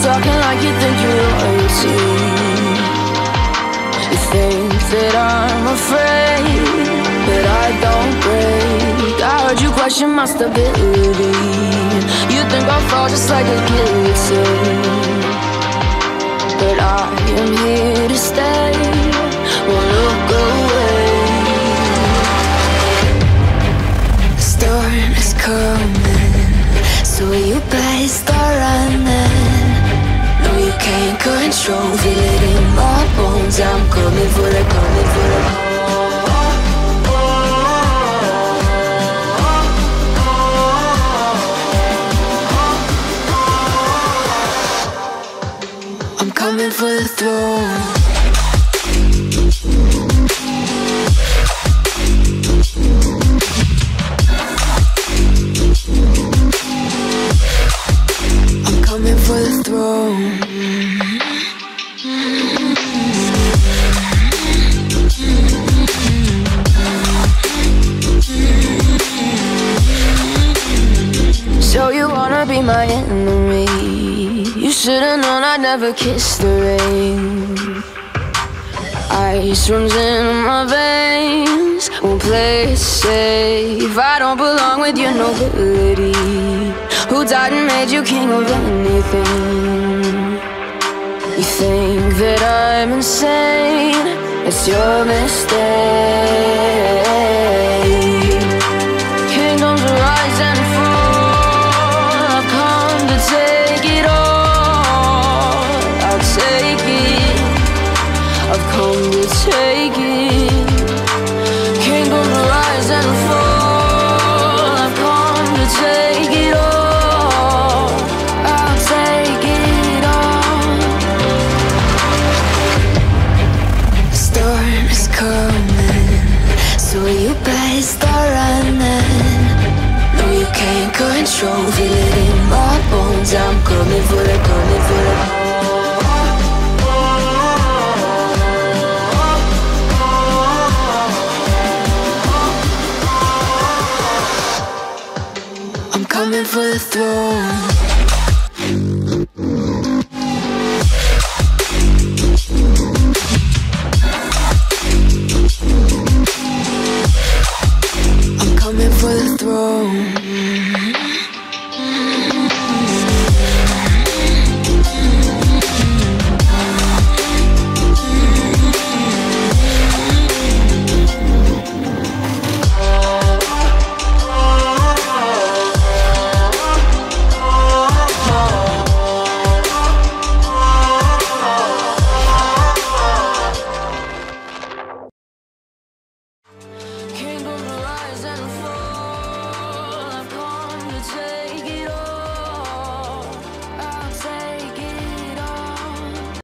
talking like you think you're royalty. You think that I'm afraid, but I don't break. I heard you question my stability. You think I'll fall just like a guillotine, but I am here to stay. Won't look away. The storm is coming, so you better start running. No, you can't control, feel it in my bones. I'm coming for the, coming for the. I'm coming for the throne. For the throne. So you wanna be my enemy? You should've known I'd never kiss the rain. Ice runs in my veins, won't play it safe. I don't belong with your nobility. Who died and made you king of anything? You think that I'm insane? It's your mistake. Kingdoms rise and fall. I've come to take it all. I'll take it. I've come to take it. Kingdoms rise and fall. I've come to take it all. So you better start running. No, you can't control, feel it in my bones. I'm coming for the, coming for the.